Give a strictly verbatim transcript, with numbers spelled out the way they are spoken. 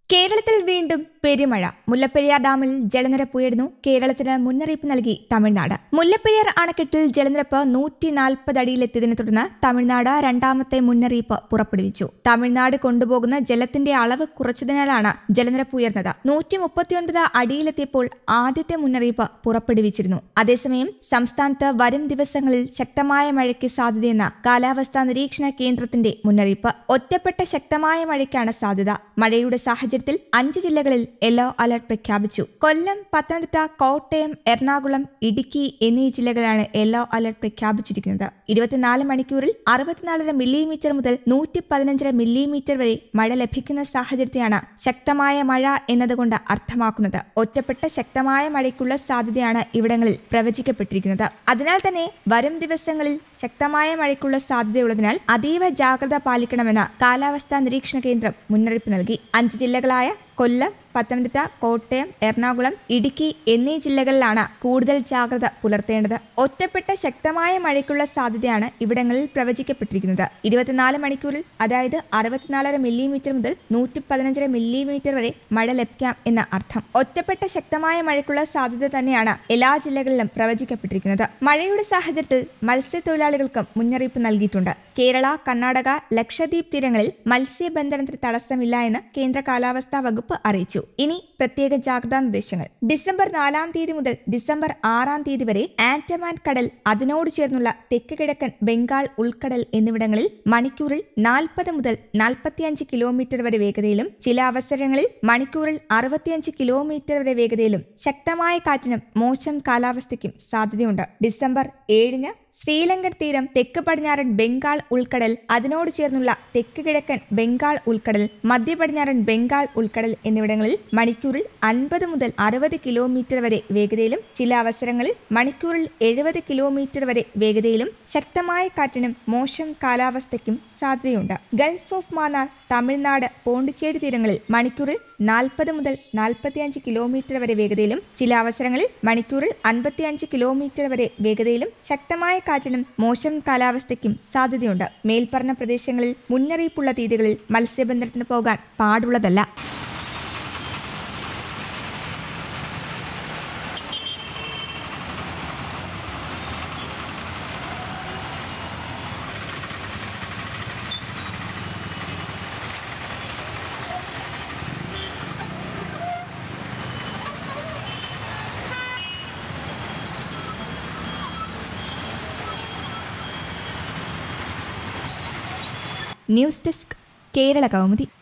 കേരളത്തിൽ വീണ്ടും പെരുമഴ. മുല്ലപ്പെരിയാർ ഡാമിൽ ജലനിരപ്പ് ഉയർന്നു. കേരളത്തിന് മുന്നറിയിപ്പ് നൽകി തമിഴ്നാട്. മുല്ലപ്പെരിയാർ അണക്കെട്ടിൽ ജലനിരപ്പ് നൂറ്റി നാൽപ്പത് അടിയിലെത്തിയതിനെ തുടർന്ന് തമിഴ്നാട് രണ്ടാമത്തെ മുന്നറിയിപ്പ് പുറപ്പെടുവിച്ചു. തമിഴ്നാട് കൊണ്ടുപോകുന്ന ജലത്തിന്റെ അളവ് കുറച്ചതിനാലാണ് ജലനിരപ്പ് ഉയർന്നത്. നൂറ്റി മുപ്പത്തിയൊൻപത് അടിയിലെത്തിയപ്പോൾ ആദ്യത്തെ മുന്നറിയിപ്പ് പുറപ്പെടുവിച്ചിരുന്നു. അതേസമയം സംസ്ഥാനത്ത് വരും ദിവസങ്ങളിൽ ശക്തമായ മഴയ്ക്ക് സാധ്യതയെന്ന കാലാവസ്ഥാ നിരീക്ഷണ കേന്ദ്രത്തിന്റെ മുന്നറിയിപ്പ്. ഒറ്റപ്പെട്ട ശക്തമായ മഴയ്ക്കാണ് സാധ്യത. മഴയുടെ സാഹചര്യം അഞ്ച് ജില്ലകളിൽ യെല്ലോ അലർട്ട് പ്രഖ്യാപിച്ചു. കൊല്ലം, പത്തനംതിട്ട, കോട്ടയം, എറണാകുളം, ഇടുക്കി എന്നീ ജില്ലകളാണ് യെല്ലോ അലർട്ട് പ്രഖ്യാപിച്ചിരിക്കുന്നത്. ഇരുപത്തിനാല് മണിക്കൂറിൽ അറുപത്തിനാലര മില്ലിമീറ്റർ മുതൽ നൂറ്റി പതിനഞ്ചര മില്ലിമീറ്റർ വരെ മഴ ലഭിക്കുന്ന സാഹചര്യത്തെയാണ് ശക്തമായ മഴ എന്നതുകൊണ്ട് അർത്ഥമാക്കുന്നത്. ഒറ്റപ്പെട്ട ശക്തമായ മഴയ്ക്കുള്ള സാധ്യതയാണ് ഇവിടങ്ങളിൽ പ്രവചിക്കപ്പെട്ടിരിക്കുന്നത്. അതിനാൽ തന്നെ വരും ദിവസങ്ങളിൽ ശക്തമായ മഴയ്ക്കുള്ള സാധ്യതയുള്ളതിനാൽ അതീവ ജാഗ്രത പാലിക്കണമെന്ന് കാലാവസ്ഥാ നിരീക്ഷണ കേന്ദ്രം മുന്നറിയിപ്പ് നൽകി. അഞ്ച് ജില്ലകളായ കൊല്ലം, പത്തനംതിട്ട, കോട്ടയം, എറണാകുളം, ഇടുക്കി എന്നീ ജില്ലകളിലാണ് കൂടുതൽ ജാഗ്രത പുലർത്തേണ്ടത്. ഒറ്റപ്പെട്ട ശക്തമായ മഴയ്ക്കുള്ള സാധ്യതയാണ് ഇവിടങ്ങളിൽ പ്രവചിക്കപ്പെട്ടിരിക്കുന്നത്. ഇരുപത്തിനാല് മണിക്കൂറിൽ അതായത് അറുപത്തിനാലര മില്ലിമീറ്റർ മുതൽ നൂറ്റി പതിനഞ്ചര മില്ലിമീറ്റർ വരെ മഴ ലഭിക്കാം എന്ന അർത്ഥം. ഒറ്റപ്പെട്ട ശക്തമായ മഴയ്ക്കുള്ള സാധ്യത തന്നെയാണ് എല്ലാ ജില്ലകളിലും പ്രവചിക്കപ്പെട്ടിരിക്കുന്നത്. മഴയുടെ സാഹചര്യത്തിൽ മത്സ്യത്തൊഴിലാളികൾക്കും മുന്നറിയിപ്പ് നൽകിയിട്ടുണ്ട്. കേരള, കർണാടക, ലക്ഷദ്വീപ് തീരങ്ങളിൽ മത്സ്യബന്ധനത്തിന് തടസ്സമില്ല എന്ന് കേന്ദ്ര കാലാവസ്ഥാ വകുപ്പ് അറിയിച്ചു. ഇനി പ്രത്യേക ജാഗ്രതാ നിർദ്ദേശങ്ങൾ. ഡിസംബർ നാലാം തീയതി മുതൽ ഡിസംബർ ആറാം തീയതി വരെ ആൻഡമാൻ കടൽ, അതിനോട് ചേർന്നുള്ള തെക്ക് കിഴക്കൻ ബംഗാൾ ഉൾക്കടൽ എന്നിവിടങ്ങളിൽ മണിക്കൂറിൽ നാൽപ്പത് മുതൽ നാൽപ്പത്തിയഞ്ച് കിലോമീറ്റർ വരെ വേഗതയിലും ചില അവസരങ്ങളിൽ മണിക്കൂറിൽ അറുപത്തിയഞ്ച് കിലോമീറ്റർ വരെ വേഗതയിലും ശക്തമായ കാറ്റിനും മോശം കാലാവസ്ഥയ്ക്കും സാധ്യതയുണ്ട്. ഡിസംബർ ഏഴിന് ശ്രീലങ്കൻ തീരം, തെക്ക് പടിഞ്ഞാറൻ ബംഗാൾ ഉൾക്കടൽ, അതിനോട് ചേർന്നുള്ള തെക്ക് കിഴക്കൻ ബംഗാൾ ഉൾക്കടൽ, മധ്യ പടിഞ്ഞാറൻ ബംഗാൾ ഉൾക്കടൽ എന്നിവിടങ്ങളിൽ മണിക്കൂറിൽ അൻപത് മുതൽ അറുപത് കിലോമീറ്റർ വരെ വേഗതയിലും ചില അവസരങ്ങളിൽ മണിക്കൂറിൽ എഴുപത് കിലോമീറ്റർ വരെ വേഗതയിലും ശക്തമായ കാറ്റിനും മോശം കാലാവസ്ഥയ്ക്കും സാധ്യതയുണ്ട്. ഗൾഫ് ഓഫ് മാന്നാർ, തമിഴ്നാട്, പോണ്ടിച്ചേരി തീരങ്ങളിൽ മണിക്കൂറിൽ നാൽപ്പത് മുതൽ നാൽപ്പത്തിയഞ്ച് കിലോമീറ്റർ വരെ വേഗതയിലും ചില അവസരങ്ങളിൽ മണിക്കൂറിൽ അൻപത്തിയഞ്ച് കിലോമീറ്റർ വരെ വേഗതയിലും ശക്തമായ കാറ്റിനും മോശം കാലാവസ്ഥയ്ക്കും സാധ്യതയുണ്ട്. മേൽപ്പറഞ്ഞ പ്രദേശങ്ങളിൽ മുന്നറിയിപ്പുള്ള തീയതികളിൽ മത്സ്യബന്ധനത്തിന് പോകാൻ പാടുള്ളതല്ല. News desk, Kerala Kaumudi.